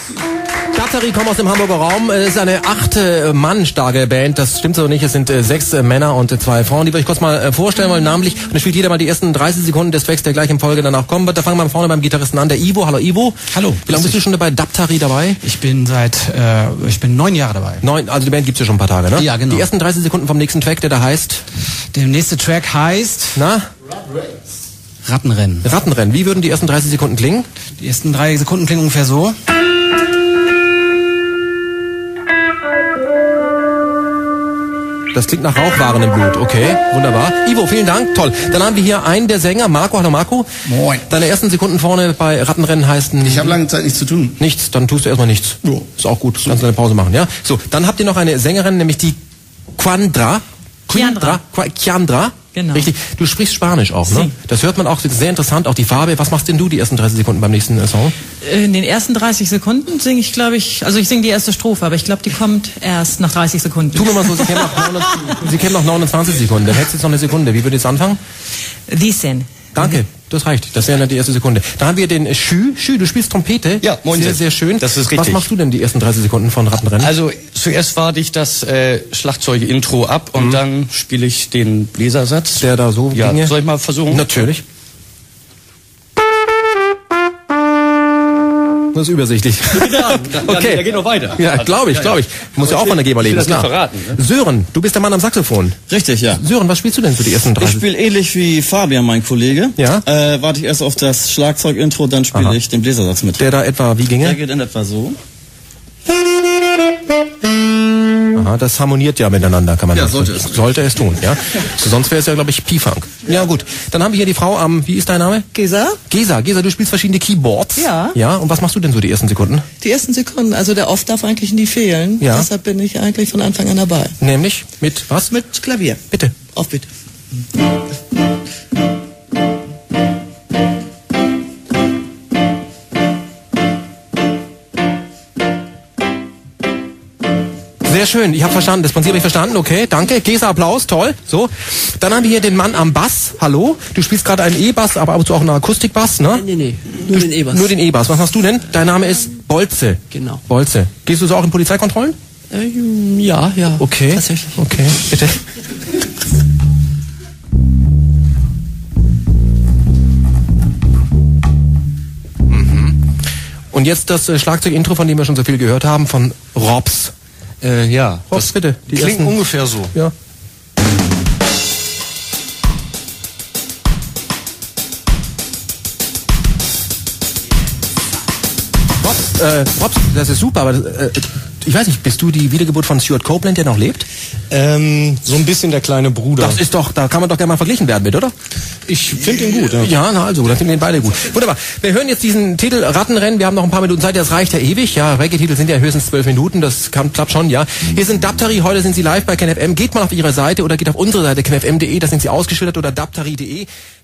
Daptari kommen aus dem Hamburger Raum. Es ist eine 8-Mann-starke Band. Das stimmt so nicht. Es sind 6 Männer und 2 Frauen, die wir euch kurz mal vorstellen wollen. Namentlich, und dann spielt jeder mal die ersten 30 Sekunden des Tracks, der gleich in Folge danach kommen wird. Da fangen wir vorne beim Gitarristen an, der Ivo. Hallo Ivo. Hallo. Wie lange bist du schon bei Daptari dabei? Ich bin 9 Jahre dabei. 9, also die Band gibt's ja schon ein paar Tage, ne? Ja, genau. Die ersten 30 Sekunden vom nächsten Track, der da heißt... Der nächste Track heißt... Na? Rattenrennen. Rattenrennen. Wie würden die ersten 30 Sekunden klingen? Die ersten 3 Sekunden klingen ungefähr so. Das klingt nach Rauchwaren im Blut. Okay, wunderbar. Ivo, vielen Dank. Toll. Dann haben wir hier einen der Sänger, Marco. Hallo Marco. Moin. Deine ersten Sekunden vorne bei Rattenrennen heißen... Ich habe lange Zeit nichts zu tun. Nichts, dann tust du erstmal nichts. Jo. Ist auch gut. Kannst du eine Pause machen, ja? So, dann habt ihr noch eine Sängerin, nämlich die Kiandra. Genau. Richtig. Du sprichst Spanisch auch, ne? Das hört man auch, sehr interessant, auch die Farbe. Was machst denn du die ersten 30 Sekunden beim nächsten Song? In den ersten 30 Sekunden singe ich, glaube ich, also ich singe die erste Strophe, aber ich glaube, die kommt erst nach 30 Sekunden. Tu mir mal so, Sie kennen noch 29 Sekunden. Dann hättest du jetzt noch eine Sekunde. Wie würde jetzt anfangen? Dicen. Danke, das reicht. Das wäre dann die erste Sekunde. Da haben wir den Schü. Schü, du spielst Trompete. Ja, moin. Sehr, sehr schön. Das ist richtig. Was machst du denn die ersten 30 Sekunden von Rattenrennen? Also zuerst warte ich das Schlagzeug-Intro ab und dann spiele ich den Bläsersatz. Der da so ginge? Soll ich mal versuchen? Natürlich. Das ist übersichtlich. Okay. Der geht noch weiter. Ja, glaube ich. Muss ja auch von der Geber leben, das ist klar. verraten, ne? Sören, du bist der Mann am Saxophon. Richtig, ja. Sören, was spielst du denn für die ersten 30? Ich spiele ähnlich wie Fabian, mein Kollege. Ja? Warte ich erst auf das Schlagzeug-Intro, dann spiele ich den Bläsersatz mit. Der da etwa wie ginge? Der geht in etwa so. Aha, das harmoniert ja miteinander, kann man Ja, sagen. Sollte es tun, ja. So, sonst wäre es ja, glaube ich, P-Funk. Ja, gut. Dann haben wir hier die Frau am, wie ist dein Name? Gesa? Gesa, du spielst verschiedene Keyboards. Ja. Ja, und was machst du denn so die ersten Sekunden? Die ersten Sekunden, also der Off darf eigentlich nie fehlen. Ja. Deshalb bin ich eigentlich von Anfang an dabei. Nämlich mit was? Mit Klavier. Bitte. Auf bitte. Sehr schön, ich habe verstanden. Das Prinzip habe ich verstanden. Okay, danke. Gesa, Applaus, toll. So, dann haben wir hier den Mann am Bass. Hallo, du spielst gerade einen E-Bass, aber ab und zu auch einen Akustikbass, ne? Nee, nur den E-Bass. Nur den E-Bass. Was machst du denn? Dein Name ist Bolze. Genau. Bolze. Gehst du so auch in Polizeikontrollen? Ja. Okay. Tatsächlich. Okay, bitte. Und jetzt das Schlagzeug-Intro, von dem wir schon so viel gehört haben, von Robs. Ja. Robs, bitte. Die Klingt ersten, ungefähr so. ja. Robs, das ist super, aber ich weiß nicht, bist du die Wiedergeburt von Stuart Copeland, der noch lebt? So ein bisschen der kleine Bruder. Das ist doch, da kann man doch gerne mal verglichen werden mit, oder? Ich finde ihn gut. Ja. Ja, na also, dann finden wir ihn beide gut. Wunderbar. Wir hören jetzt diesen Titel Rattenrennen. Wir haben noch ein paar Minuten Zeit, das reicht ja ewig. Ja, Reggae-Titel sind ja höchstens 12 Minuten, das klappt schon, ja. Hier sind Daptari, heute sind sie live bei KenFM. Geht mal auf ihre Seite oder geht auf unsere Seite kenfm.de, da sind sie ausgeschildert, oder daptari.de.